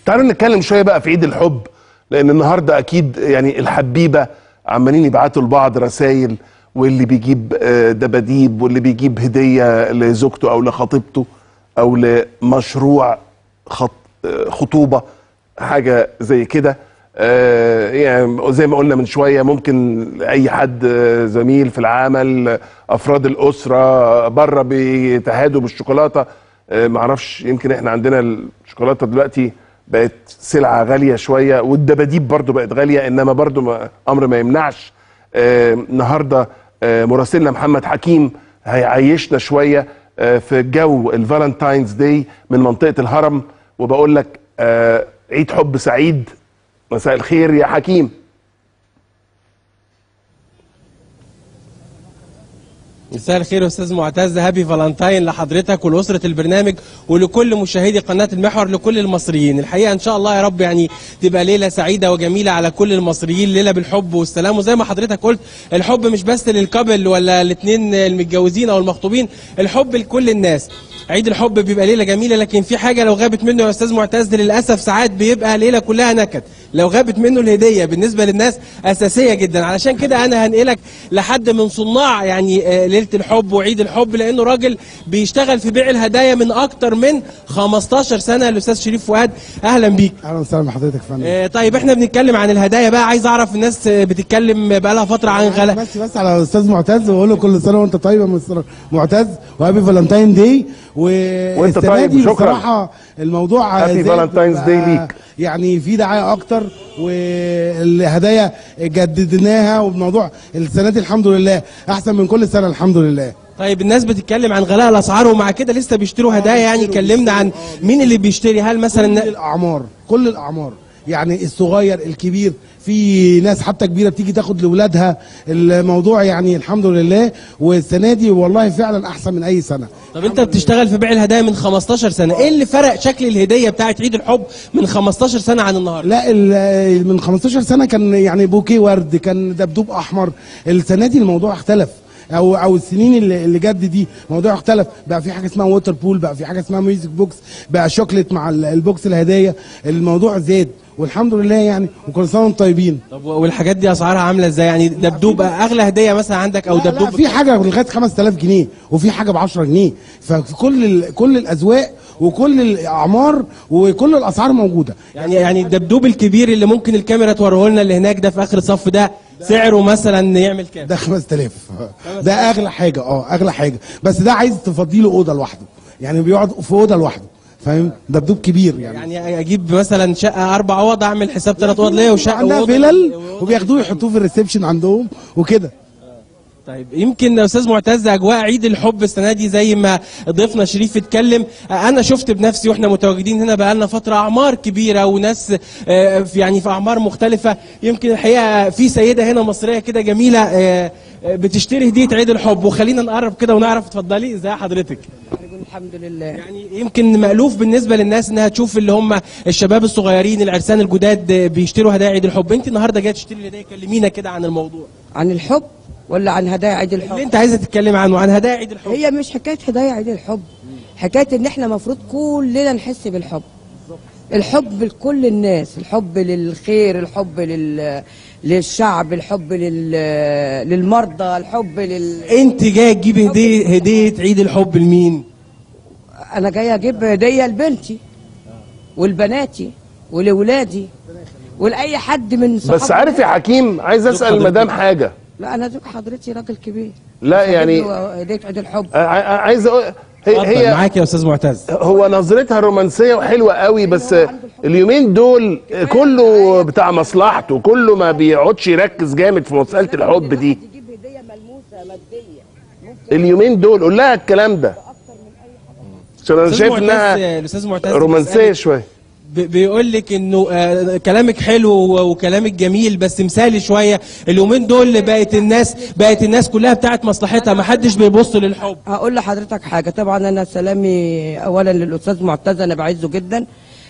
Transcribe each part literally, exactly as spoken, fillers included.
تعالوا نتكلم شويه بقى في عيد الحب، لان النهارده اكيد يعني الحبيبه عمالين يبعتوا لبعض رسائل، واللي بيجيب دباديب واللي بيجيب هديه لزوجته او لخطيبته او لمشروع خطوبه، حاجه زي كده. يعني زي ما قلنا من شويه، ممكن اي حد زميل في العمل، افراد الاسره بره بيتهادوا بالشوكولاته. معرفش، يمكن احنا عندنا الشوكولاته دلوقتي بقت سلعه غاليه شويه، والدباديب برضو بقت غاليه، انما برضو ما امر ما يمنعش. النهارده مراسلنا محمد حكيم هيعيشنا شويه في جو الفالنتاينز داي من منطقه الهرم، وبقول لك عيد حب سعيد. مساء الخير يا حكيم. مساء الخير يا استاذ معتز، هابي فالنتاين لحضرتك ولاسره البرنامج ولكل مشاهدي قناه المحور، لكل المصريين. الحقيقه ان شاء الله يا رب يعني تبقى ليله سعيده وجميله على كل المصريين، ليله بالحب والسلام. وزي ما حضرتك قلت، الحب مش بس للكابل ولا الاثنين المتجوزين او المخطوبين، الحب لكل الناس. عيد الحب بيبقى ليله جميله، لكن في حاجه لو غابت منه يا استاذ معتز للاسف ساعات بيبقى ليله كلها نكد. لو غابت منه الهديه بالنسبه للناس اساسيه جدا. علشان كده انا هنقلك لحد من صناع يعني ليله الحب وعيد الحب، لانه راجل بيشتغل في بيع الهدايا من اكتر من خمستاشر سنه. الاستاذ شريف فؤاد، اهلا بيك. اهلا وسهلا بحضرتك يا فندم. آه طيب احنا بنتكلم عن الهدايا بقى، عايز اعرف الناس بتتكلم بقى لها فتره عن غلاء. بس بس على الاستاذ معتز واقول له كل سنه وانت طيب يا مستر معتز، وهابي فالنتاين داي. وانت طيب، شكرا. بصراحه الموضوع هابي فالنتاينز داي ليك. يعني في دعايه اكتر، والهدايا جددناها، والموضوع السنه دي الحمد لله احسن من كل سنه الحمد لله. طيب الناس بتتكلم عن غلاء الاسعار، ومع كده لسه بيشتروا هدايا. يعني كلمنا عن مين اللي بيشتري، هل مثلا كل الاعمار كل الاعمار يعني الصغير الكبير، في ناس حتى كبيره بتيجي تاخد لاولادها الموضوع، يعني الحمد لله. والسنه دي والله فعلا احسن من اي سنه. طب انت بتشتغل في بيع الهدايا من خمستاشر سنه، ايه اللي فرق شكل الهديه بتاعت عيد الحب من خمستاشر سنه عن النهارده؟ لا، من خمستاشر سنه كان يعني بوكيه ورد، كان دبدوب احمر. السنه دي الموضوع اختلف، او او السنين اللي, اللي جد دي موضوع اختلف. بقى في حاجه اسمها ووتر بول، بقى في حاجه اسمها ميوزك بوكس، بقى شوكليت مع البوكس الهدايا. الموضوع زاد والحمد لله يعني، وكل سنه وانتم طيبين. طب والحاجات دي اسعارها عامله ازاي؟ يعني دبدوب اغلى هديه مثلا عندك، او لا دبدوب؟ لا، في حاجه لغايه خمسة آلاف جنيه، وفي حاجه ب عشرة جنيه. ففي كل ال... كل الاذواق وكل الاعمار وكل الاسعار موجوده. يعني يعني الدبدوب الكبير اللي ممكن الكاميرا توريه لنا اللي هناك ده في اخر الصف ده سعره مثلا يعمل كام؟ ده خمسة آلاف. ده اغلى حاجه، اه اغلى حاجه. بس ده عايز تفضي له اوضه لوحده، يعني بيقعد في اوضه لوحده، فاهم؟ دبدوب كبير يعني. يعني اجيب مثلا شقه اربع اوض، اعمل حساب ثلاث اوض ليا وشقه عندها فيلل، وبياخدوه يحطوه في الريسبشن عندهم وكده. طيب يمكن يا استاذ معتز اجواء عيد الحب السنه دي زي ما ضيفنا شريف اتكلم، انا شفت بنفسي واحنا متواجدين هنا بقالنا فتره اعمار كبيره وناس في يعني في اعمار مختلفه. يمكن الحقيقه في سيده هنا مصريه كده جميله بتشتري هديه عيد الحب، وخلينا نقرب كده ونعرف. اتفضلي، ازي حضرتك؟ الحمد لله. يعني يمكن مألوف بالنسبه للناس انها تشوف اللي هم الشباب الصغيرين العرسان الجداد بيشتروا هدايا عيد الحب. انت النهارده جايه تشتري الهدايا، كلمينا كده عن الموضوع. عن الحب ولا عن هدايا عيد الحب؟ اللي انت عايزه تتكلم عنه، عن هدايا عيد الحب. هي مش حكايه هدايا عيد الحب، حكايه ان احنا المفروض كلنا نحس بالحب. الحب لكل الناس، الحب للخير، الحب لل للشعب، الحب لل... للمرضى، الحب لل انت جايه تجيبي هديه هديه عيد الحب لمين؟ انا جايه اجيب هديه لبنتي ولبناتي ولولادي ولاي حد من صحابي. بس عارف يا حكيم، عايز اسال المدام حاجه. لا انا زوج حضرتي راجل كبير. لا يعني هديه عيد الحب. عايز اقول هي هي معاك يا استاذ معتز. هو نظرتها رومانسيه وحلوه قوي، بس اليومين دول كله بتاع مصلحته، كله ما بيقعدش يركز جامد في مساله الحب دي. تجيب هديه ملموسه ماديه اليومين دول، قول لها الكلام ده عشان انا شايف انها الاستاذ معتز رومانسيه شويه. بيقول لك انه آه كلامك حلو وكلامك جميل، بس مثالي شويه. اليومين دول بقت الناس بقت الناس كلها بتاعت مصلحتها، ما حدش بيبص للحب. هقول لحضرتك حاجه. طبعا انا سلامي اولا للاستاذ معتز، انا بعزه جدا.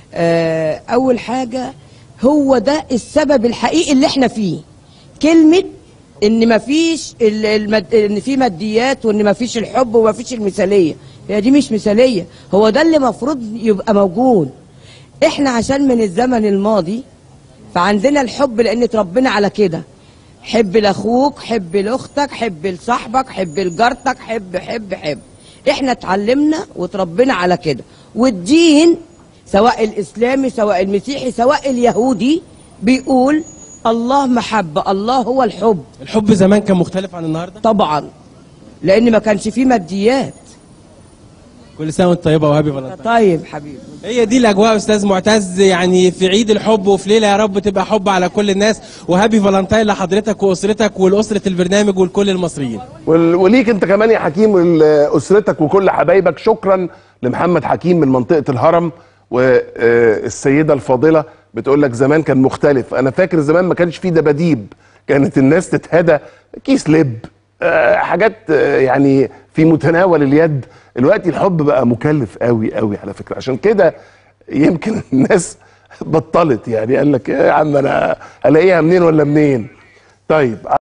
آه اول حاجه، هو ده السبب الحقيقي اللي احنا فيه. كلمه ان مفيش المد... ان في ماديات، وان مفيش الحب ومفيش المثاليه، هي دي مش مثاليه، هو ده اللي المفروض يبقى موجود. احنا عشان من الزمن الماضي فعندنا الحب لان اتربينا على كده. حب لاخوك، حب لاختك، حب لصاحبك، حب لجارتك، حب حب حب. احنا اتعلمنا وتربينا على كده. والدين سواء الاسلامي سواء المسيحي سواء اليهودي بيقول الله محبة، الله هو الحب. الحب زمان كان مختلف عن النهارده؟ طبعا، لان ما كانش فيه ماديات. كل سنه وانت طيبه وهابي فالنتاين. طيب حبيبي. هي دي الاجواء يا استاذ معتز، يعني في عيد الحب وفي ليله يا رب تبقى حب على كل الناس، وهابي فالنتاين لحضرتك واسرتك ولاسره البرنامج ولكل المصريين. وال- وليك انت كمان يا حكيم ولاسرتك وكل حبايبك. شكرا لمحمد حكيم من منطقه الهرم، والسيده الفاضله بتقول لك زمان كان مختلف. انا فاكر زمان ما كانش فيه دباديب، كانت الناس تتهدى كيس لب، آه، حاجات آه، يعني في متناول اليد. دلوقتي الحب بقى مكلف قوي قوي على فكره، عشان كده يمكن الناس بطلت، يعني قال لك يا عم انا الاقيها منين ولا منين. طيب